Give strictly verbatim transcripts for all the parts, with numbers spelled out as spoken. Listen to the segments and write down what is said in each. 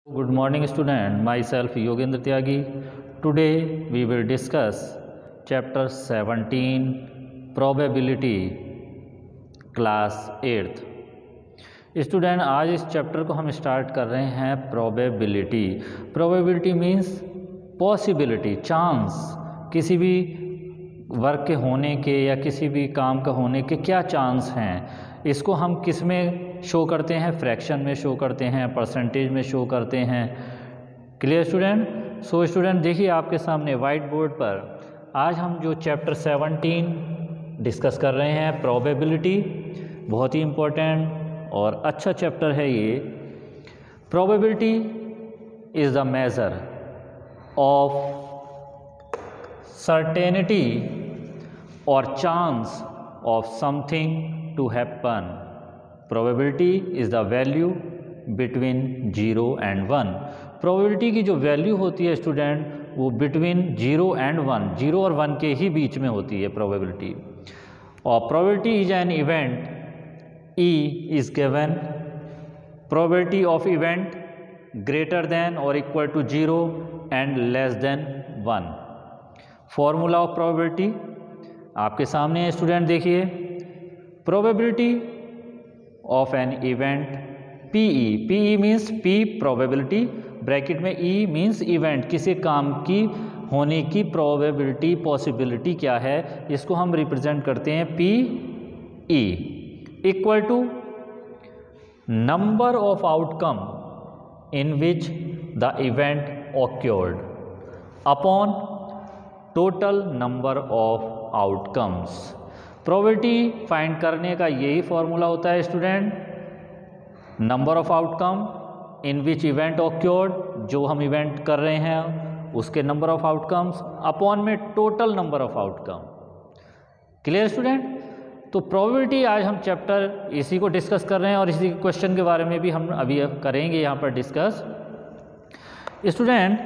Good morning student, myself Yogendra Tyagi. Today we will discuss chapter seventeen probability class eighth. Student आज इस chapter को हम start कर रहे हैं probability. Probability means possibility, chance, किसी भी वर्क के होने के या किसी भी काम का होने के क्या चांस हैं। इसको हम किस में शो करते हैं? फ्रैक्शन में शो करते हैं, परसेंटेज में शो करते हैं। Clear student? सो स्टूडेंट देखिए आपके सामने वाइट बोर्ड पर आज हम जो चैप्टर सेवनटीन डिस्कस कर रहे हैं प्रोबेबिलिटी, बहुत ही इम्पोर्टेंट और अच्छा चैप्टर है ये। Probability is the measure of certainty और chance of something to happen. Probability is the value between zero and one. Probability की जो वैल्यू होती है स्टूडेंट वो between zero and one, zero और वन के ही बीच में होती है probability. और probability is an event, E is given, probability of event greater than or equal to zero and less than one. Formula of probability आपके सामने है स्टूडेंट, देखिए probability of an event P E, P E means P probability, bracket में E means event, किसी काम की होने की probability, possibility क्या है, इसको हम रिप्रेजेंट करते हैं P E equal to number of outcome in which the event occurred upon total number of outcomes. Probability find करने का यही फॉर्मूला होता है student, number of outcome in which event occurred, जो हम इवेंट कर रहे हैं उसके नंबर ऑफ आउटकम्स अपॉन में total number of outcome. Clear student? तो प्रोबेबिलिटी आज हम चैप्टर इसी को डिस्कस कर रहे हैं और इसी क्वेश्चन के बारे में भी हम अभी करेंगे यहाँ पर डिस्कस। स्टूडेंट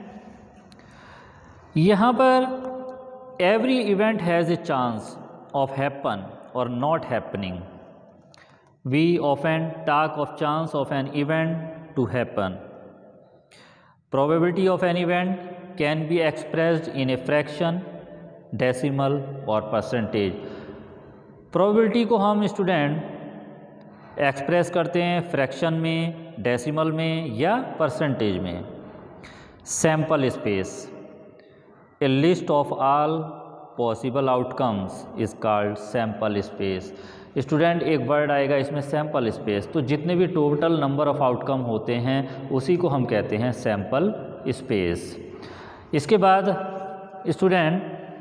यहाँ पर every event has a chance of happen or not happening. We often talk of chance of an event to happen. Probability of an event can be expressed in a fraction, decimal or percentage. Probability को हम student express करते हैं fraction में, decimal में या percentage में। Sample space, a list of all possible outcomes is called sample space. Student एक word आएगा इसमें सैम्पल स्पेस, तो जितने भी टोटल नंबर ऑफ आउटकम होते हैं उसी को हम कहते हैं सैम्पल स्पेस। इसके बाद स्टूडेंट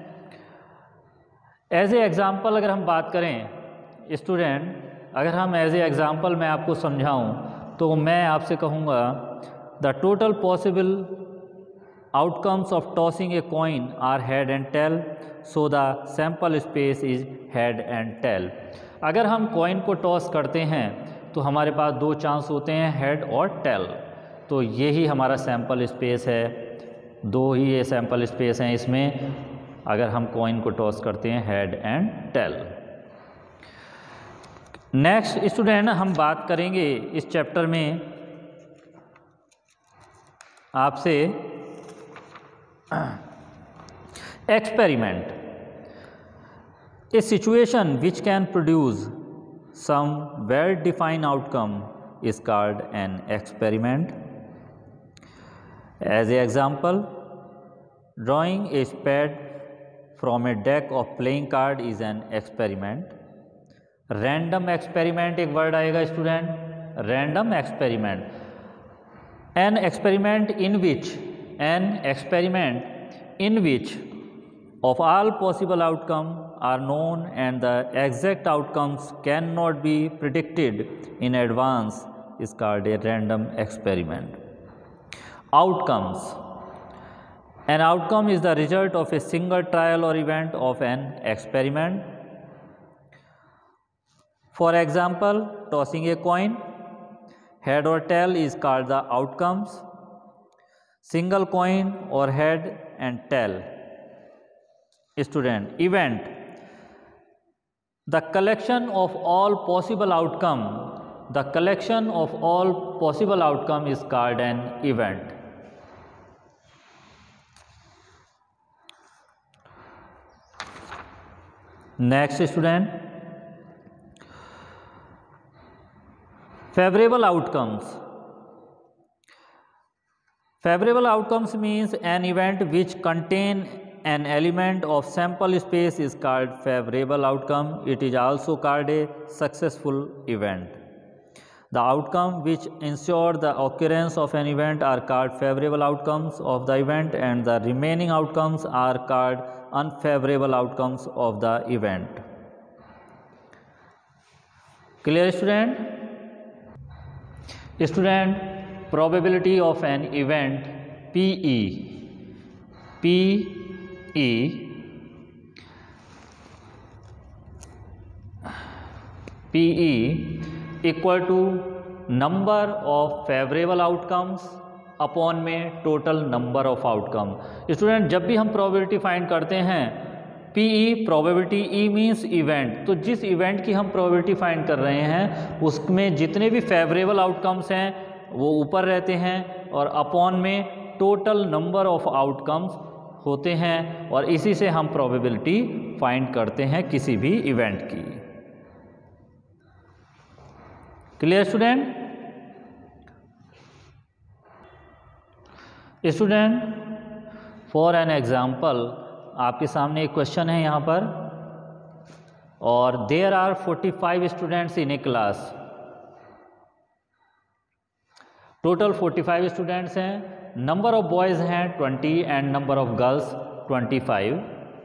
एज ए एग्ज़ाम्पल अगर हम बात करें स्टूडेंट, अगर हम एज ए एग्ज़ाम्पल मैं आपको समझाऊं तो मैं आपसे कहूँगा the total possible outcomes of tossing a coin are head and tail, so the sample space is head and tail. अगर हम कॉइन को टॉस करते हैं तो हमारे पास दो चांस होते हैं, हेड और टेल, तो यही हमारा सैम्पल स्पेस है। दो ही ये सैम्पल स्पेस हैं इसमें अगर हम कॉइन को टॉस करते हैं, head and tail. Next student हम बात करेंगे इस चैप्टर में आपसे experiment, a situation which can produce some well defined outcome is called an experiment. As an example, drawing a spade from a deck of playing card is an experiment. Random experiment एक word आएगा student, random experiment, an experiment in which an experiment in which of all possible outcomes are known and the exact outcomes cannot be predicted in advance is called a random experiment. Outcomes, an outcome is the result of a single trial or event of an experiment. For example, tossing a coin, head or tail is called the outcomes. Single coin or head and tail. Student, event, the collection of all possible outcome the collection of all possible outcome is called an event. Next student, favorable outcomes. Favorable outcomes means an event which contain an element of sample space is called favorable outcome. It is also called a successful event. The outcome which ensure the occurrence of an event are called favorable outcomes of the event, and the remaining outcomes are called unfavorable outcomes of the event. Clear student? Student, probability of an event P E P E P E equal to number of favorable outcomes अपॉन में total number of outcome. Student, जब भी हम probability find करते हैं, P E probability, E means event, तो जिस event की हम प्रोबेबिलिटी फाइंड कर रहे हैं उसमें जितने भी फेवरेबल आउटकम्स हैं वो ऊपर रहते हैं और अपॉन में टोटल नंबर ऑफ आउटकम्स होते हैं, और इसी से हम प्रोबेबिलिटी फाइंड करते हैं किसी भी इवेंट की। Clear student? Student, for an example, आपके सामने एक क्वेश्चन है यहाँ पर, और there are forty five students in a class. Total forty five students हैं, नंबर ऑफ बॉयज़ हैं twenty and number of girls twenty five.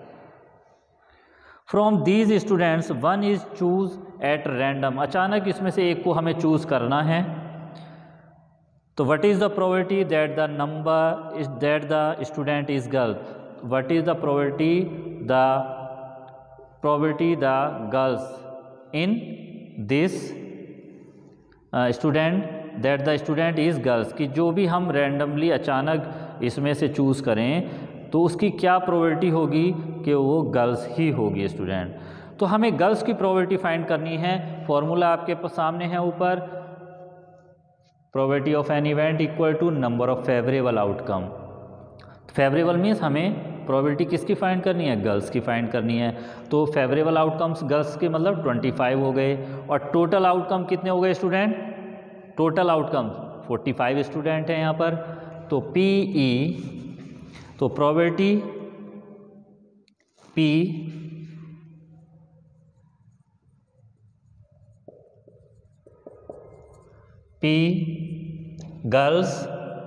From these students one is choose at random. अचानक इसमें से एक को हमें चूज करना है, तो what is the probability that the number is that the student is girl. What is the probability the probability the girls in this uh, student that the student is girls, कि जो भी हम randomly अचानक इसमें से choose करें तो उसकी क्या प्रोबेबिलिटी होगी कि वो गर्ल्स ही होगी स्टूडेंट। तो हमें गर्ल्स की प्रोबेबिलिटी फाइंड करनी है। फॉर्मूला आपके सामने है ऊपर, probability of an event equal to number of favourable outcome. Favourable means हमें प्रोबेबिलिटी किसकी फाइंड करनी है, गर्ल्स की फाइंड करनी है। तो फेवरेबल आउटकम्स गर्ल्स के मतलब ट्वेंटी फाइव हो गए, और टोटल आउटकम कितने हो गए student? Total outcomes forty five student हैं यहाँ पर। तो पी ई, तो probability P P girls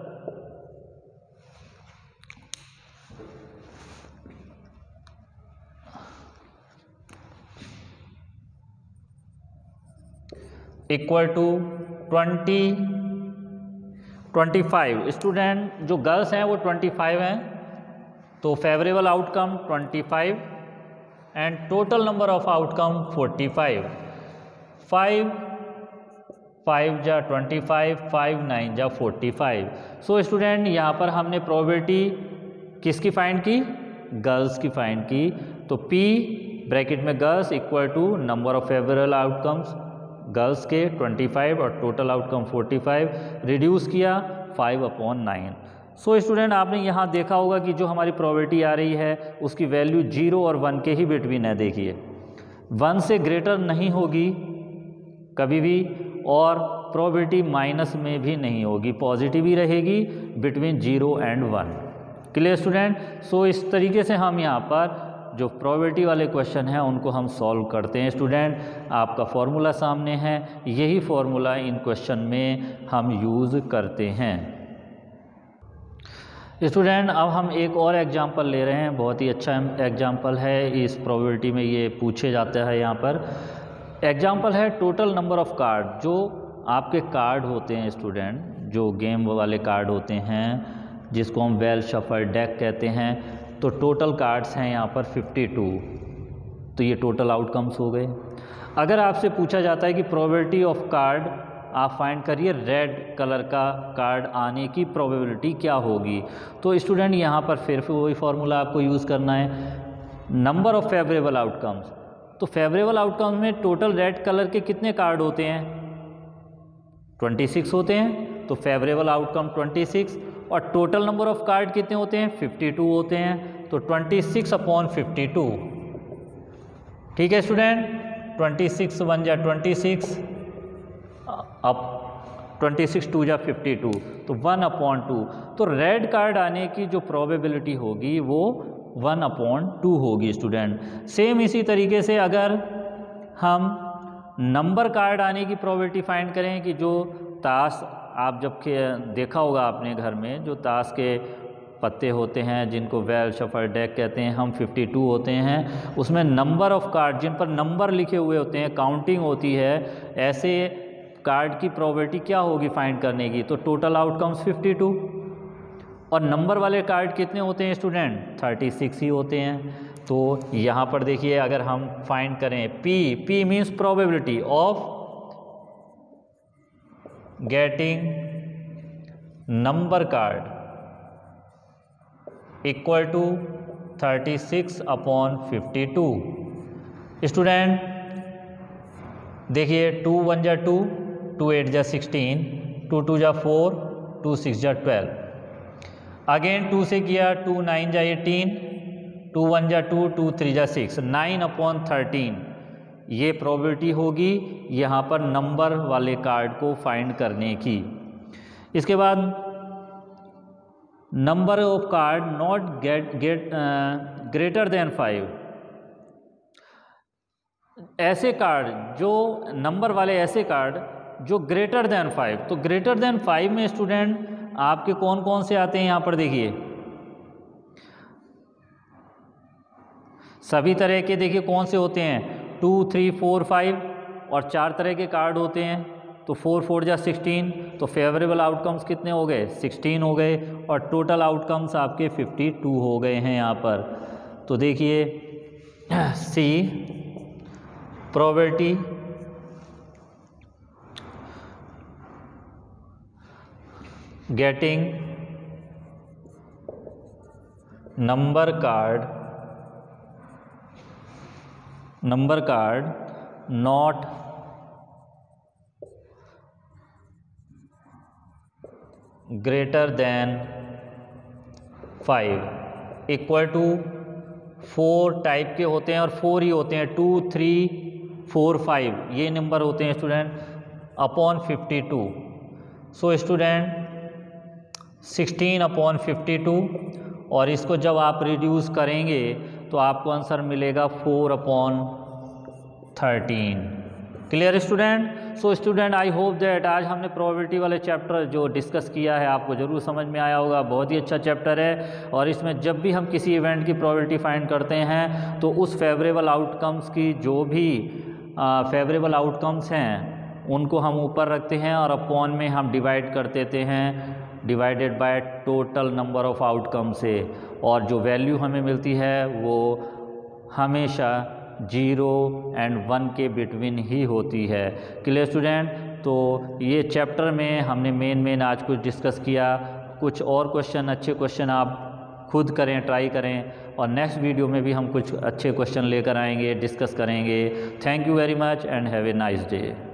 equal to twenty twenty five. Student जो गर्ल्स हैं वो ट्वेंटी फाइव हैं, तो favourable outcome twenty five and total number of outcome forty five. Five five जा ट्वेंटी फाइव, फाइव नाइन जा forty five. So student यहाँ पर हमने प्रोबेबिलिटी किसकी फाइंड की, गर्ल्स की फाइंड की। तो P ब्रैकेट में girls equal to number of favourable outcomes girls के ट्वेंटी फाइव और total outcome forty five, reduce किया five upon nine. So student आपने यहाँ देखा होगा कि जो हमारी प्रोबेबिलिटी आ रही है उसकी वैल्यू जीरो और वन के ही बिटवीन है। देखिए वन से ग्रेटर नहीं होगी कभी भी, और प्रोबेबिलिटी माइनस में भी नहीं होगी, पॉजिटिव ही रहेगी between zero and one. Clear student? So इस तरीके से हम यहाँ पर जो प्रोबेबिलिटी वाले क्वेश्चन हैं उनको हम सॉल्व करते हैं। स्टूडेंट आपका फॉर्मूला सामने है, यही फॉर्मूला इन क्वेश्चन में हम यूज़ करते हैं। स्टूडेंट अब हम एक और एग्जांपल ले रहे हैं, बहुत ही अच्छा एग्जांपल है, इस प्रोबेबिलिटी में ये पूछे जाता है। यहाँ पर एग्जांपल है टोटल नंबर ऑफ कार्ड। जो आपके कार्ड होते हैं स्टूडेंट, जो गेम वाले कार्ड होते हैं जिसको हम वेल शफल डेक कहते हैं, तो टोटल कार्ड्स हैं यहाँ पर फिफ्टी टू। तो ये टोटल आउटकम्स हो गए। अगर आपसे पूछा जाता है कि प्रोबेबिलिटी ऑफ कार्ड आप फाइंड करिए, रेड कलर का कार्ड आने की प्रोबेबिलिटी क्या होगी, तो स्टूडेंट यहाँ पर फिर से वही फार्मूला आपको यूज़ करना है, नंबर ऑफ फेवरेबल आउटकम्स। तो फेवरेबल आउटकम्स में टोटल रेड कलर के कितने कार्ड होते हैं, ट्वेंटी सिक्स होते हैं, तो फेवरेबल आउटकम ट्वेंटी सिक्स, और टोटल नंबर ऑफ कार्ड कितने होते हैं, फिफ्टी टू होते हैं, तो twenty six upon fifty two. ठीक है स्टूडेंट, ट्वेंटी सिक्स वन जा ट्वेंटी सिक्स, अब ट्वेंटी सिक्स टू जा फिफ्टी टू, तो वन अपॉन टू। तो रेड कार्ड आने की जो प्रोबेबिलिटी होगी वो वन अपॉन टू होगी स्टूडेंट। सेम इसी तरीके से अगर हम नंबर कार्ड आने की प्रोबेबिलिटी फाइंड करें कि जो ताश आप जब के देखा होगा आपने घर में, जो ताश के पत्ते होते हैं जिनको वेल शफल डेक कहते हैं, हम फिफ्टी टू होते हैं, उसमें नंबर ऑफ कार्ड जिन पर नंबर लिखे हुए होते हैं, काउंटिंग होती है, ऐसे कार्ड की प्रोबेबिलिटी क्या होगी फाइंड करने की, तो टोटल आउटकम्स फिफ्टी टू। और नंबर वाले कार्ड कितने होते हैं स्टूडेंट, थर्टी सिक्स ही होते हैं। तो यहाँ पर देखिए अगर हम फाइंड करें P, P means probability of getting number card equal to thirty six upon fifty two. Student देखिए टू वन जा टू, टू एट जा सिक्सटीन, टू टू जा फोर, टू सिक्स जा ट्वेल्व। अगेन टू से किया, टू नाइन जा eighteen, two one जा टू, टू थ्री जा सिक्स, नाइन अपॉन थर्टीन। ये प्रोबेबिलिटी होगी यहाँ पर नंबर वाले कार्ड को फाइंड करने की। इसके बाद number of card not get get greater than five. ऐसे कार्ड जो नंबर वाले ऐसे कार्ड जो ग्रेटर देन फाइव, तो ग्रेटर देन फाइव में स्टूडेंट आपके कौन कौन से आते हैं, यहाँ पर देखिए सभी तरह के, देखिए कौन से होते हैं, टू थ्री फोर फाइव, और चार तरह के कार्ड होते हैं, तो फोर फोर जा सिक्सटीन, तो फेवरेबल आउटकम्स कितने हो गए, सिक्सटीन हो गए, और टोटल आउटकम्स आपके फिफ्टी टू हो गए हैं यहाँ पर। तो देखिए see probability getting number card number card not greater than five equal to four type के होते हैं, और फोर ही होते हैं, टू थ्री फोर फाइव ये नंबर होते हैं student, upon fifty two. So student sixteen upon fifty two, और इसको जब आप रिड्यूस करेंगे तो आपको आंसर मिलेगा four upon thirteen. Clear student? So student I hope that आज हमने प्रोबेबिलिटी वाले चैप्टर जो डिस्कस किया है आपको ज़रूर समझ में आया होगा। बहुत ही अच्छा चैप्टर है, और इसमें जब भी हम किसी इवेंट की प्रोबेबिलिटी फाइंड करते हैं तो उस फेवरेबल आउटकम्स की जो भी फेवरेबल आउटकम्स हैं उनको हम ऊपर रखते हैं, और अपॉन में हम डिवाइड कर देते हैं, divided by total number of outcome से, और जो वैल्यू हमें मिलती है वो हमेशा जीरो एंड वन के बिटवीन ही होती है। Clear student? तो ये चैप्टर में हमने मेन मेन आज कुछ डिस्कस किया। कुछ और क्वेश्चन, अच्छे क्वेश्चन आप खुद करें, ट्राई करें, और नेक्स्ट वीडियो में भी हम कुछ अच्छे क्वेश्चन लेकर आएंगे, डिस्कस करेंगे। Thank you very much and have a nice day.